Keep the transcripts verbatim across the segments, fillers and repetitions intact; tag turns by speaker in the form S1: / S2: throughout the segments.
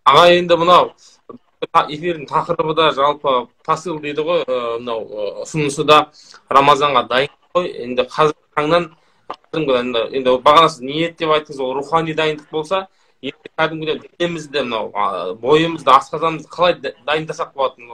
S1: Аға енді мынау эфирдің тақырыбы да жалпы посыл дейді ғой, мынау ұсынысы да Рамазанға дайын ғой. Енді қазіргі таңнан енді бағанасы ниет деп айттыңыз, ол рухани дайындық болса, енді кәдімгідей денемізді, мынау бойымызды, асқазанымызды қалай дайындасақ болады,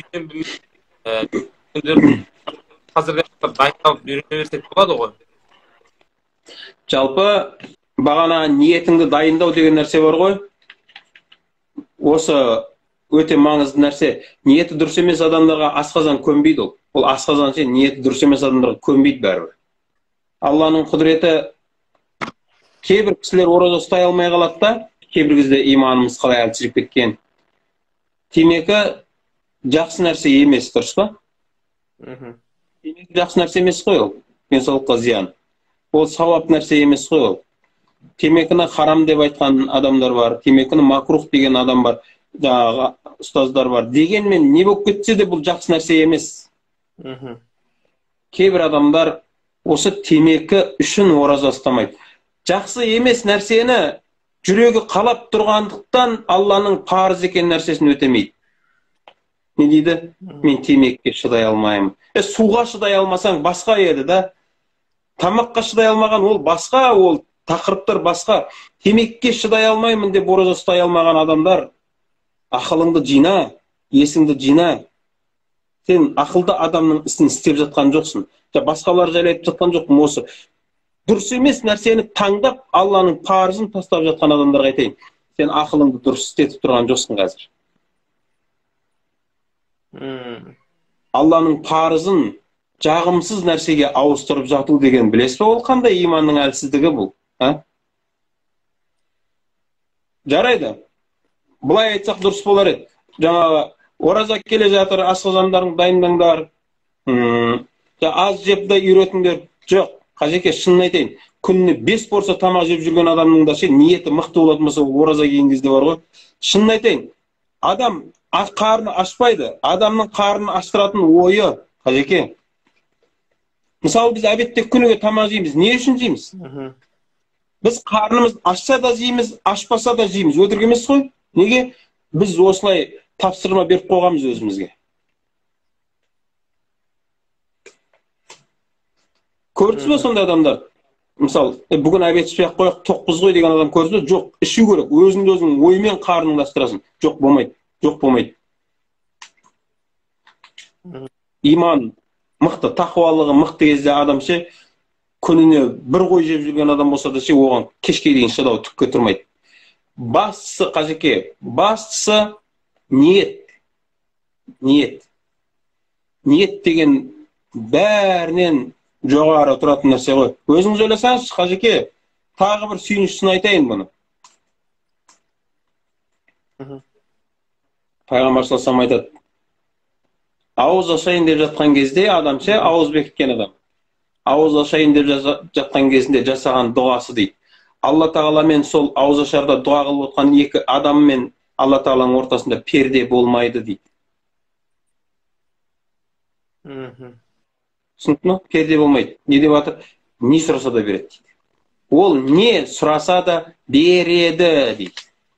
S1: қазіргі дайындалып үйрене берсек болады ғой.
S2: Жалпы бағана ниетіңді дайындау деген нәрсе бар ғой. Осы өте маңызды нәрсе. Ниеті дұрыс емес адамдарға асқазан көнбейді ол. Ол асқазан ше, ниеті дұрыс емес адамдарға көнбейді бәрібір. Алланың құдіреті, кейбір кісілер ораза ұстай алмай қалады да, кейбір кезде иманымыз қалай әлсіреп кеткен. Темекі жақсы нәрсе емес, дұрыс па? Темекі жақсы нәрсе емес қой ол. Денсаулыққа зиян. Ол сауап нәрсе емес қой ол. Темекіні харам деп айтқан адамдар бар, темекіні макрух деген адам бар, жаңағы ұстаздар бар. Дегенмен не болып кетсе де бұл жақсы нәрсе емес. Кейбір адамдар осы темекі үшін ораза ұстамайды. Жақсы емес нәрсені жүрегі қалап тұрғандықтан Алланың парыз екен нәрсесін өтемейді. Не дейді? Мен темекіге шыдай алмаймын. Е, суға шыдай алмасаң басқа еді да. Тамаққа шыдай алмаған ол басқа, ол тақырыптар басқа. Темекіге шыдай алмаймын деп ораза ұстай алмаған адамдар, ақылыңды жина, есіңді жина. Сен ақылды адамның ісін істеп жатқан жоқсың. Басқалар жайлы айтып жатқан жоқпын. Осы дұрыс емес нәрсені таңдап, Алланың парызын тастап жатқан адамдарға айтайын. Сен ақылыңды дұрыс істетіп тұрған жоқсың қазір. Алланың парызын жағымсыз нәрсеге ауыстырып жату деген білесіз бе? Ол қандай иманның әлсіздігі бұл? Жарайды. Бұлай айтсақ дұрыс болар еді. Жаңағы ораза келе жатыр, асқазандарың дайындаңдар, аз жеп та үйретіңдер. Жоқ, Қажеке, шынын айтайын. Күніне бес порция тамақ жеп жүрген адамның да ше ниеті мықты болатын болса, ораза келген кезде бар ғой. Шынын айтайын. Адам қарны ашпайды. Адамның қарнын аштыратын ойы, Қажеке. Мысалы, біз әбетте күніге тамақ жейміз. Не үшін жейміз? Біз қарнымыз ашса да жейміз, ашпаса да жейміз. Өтірік емес қой? Неге? Біз осылай тапсырма беріп қойғанбыз өзімізге. Көрдіңіз бе сондай адамдар? Мысалы, бүгін әбет ішпей ақ қояқ, тоқпыз ғой деген адам көрдіңіз бе? Жоқ, ішу керек. Өзіңді өзің оймен қарныңды аштырасың. Жоқ, болмайды. Жоқ, болмайды. Иман мықты, тақуалығы мықты кезде адам ше, күніне бір қой жеп жүрген адам болса да ше, оған кешке дейін шыдау түкке тұрмайды. Бастысы, Қажеке, бастысы ниет. Ниет. Ниет деген бәрінен жоғары тұратын нәрсе ғой. Өзіңіз ойласаңыз, Қажеке, тағы бір сүйінішін айтайын бұны. Пайғамбар саллаллаху алейхи ва саллям айтады. Ауыз ашайын деп жатқан кезде адам ше, ауыз бекіткен адам. Ауыз ашайын деп жатқан кезінде жасаған дұғасы дейді. Алла тағаламен сол ауыз ашарда дұға қылып отқан екі адам мен Алла тағаланың ортасында перде болмайды дейді. Түсінікті ме? Перде болмайды. Не деп жатыр? Не сұраса да береді дейді. Ол не сұраса да береді дейді.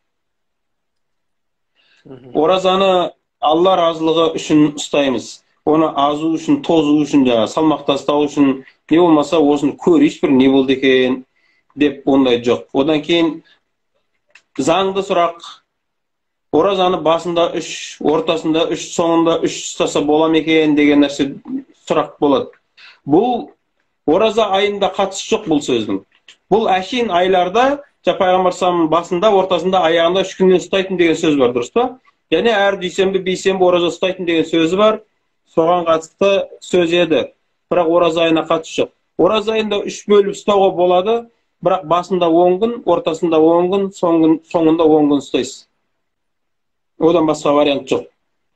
S2: Оразаны Алла разылығы үшін ұстаймыз. Оны азу үшін, тозу үшін, салмақ тастау үшін, не болмаса осыны көрейш бір не болды екен деп ондай жоқ. Одан кейін заңды сұрақ. Оразаны басында үш, ортасында үш, соңында үш ұстаса болам екен деген нәрсе сұрақ болады. Бұл ораза айында қатысы жоқ бұл сөздің. Бұл әшейін айларда, Пайғамбар саллаллаху алейхи ва саллям басында, ортасында, аяғында үш күннен ұстайтын деген сөз бар, дұрыс па? Және әр дүйсенбі, бейсенбі ораза ұстайтын деген сөзі бар. Соған қатысты сөз еді. Бірақ ораза айына қатысы жоқ. Ораза айында үш бөліп ұстауға болады, бірақ басында он күн, ортасында он күн, соңында он күн ұстайсыз. Одан басқа вариант жоқ.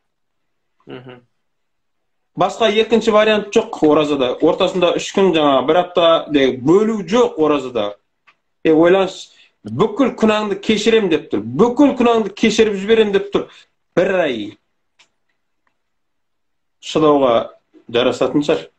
S2: Басқа екінші вариант жоқ оразада. Ортасында үш күн, жаңа бір апта бөлу жоқ оразада. Е, ойлаңыз, бүкіл күнәңді кешірем деп тұр. Бүкіл күнәңді кешіріп жіберем деп тұр. Бір ай шыдауға жарасатын шығар.